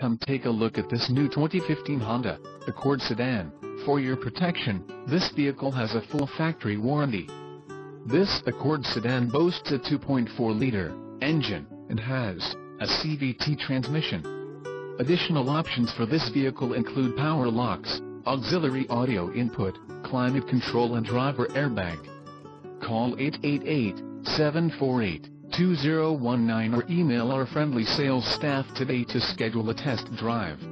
Come take a look at this new 2015 Honda Accord sedan. For your protection, this vehicle has a full factory warranty. This Accord sedan boasts a 2.4-liter engine and has a CVT transmission. Additional options for this vehicle include power locks, auxiliary audio input, climate control and driver airbag. Call 888-748-2019 or email our friendly sales staff today to schedule a test drive.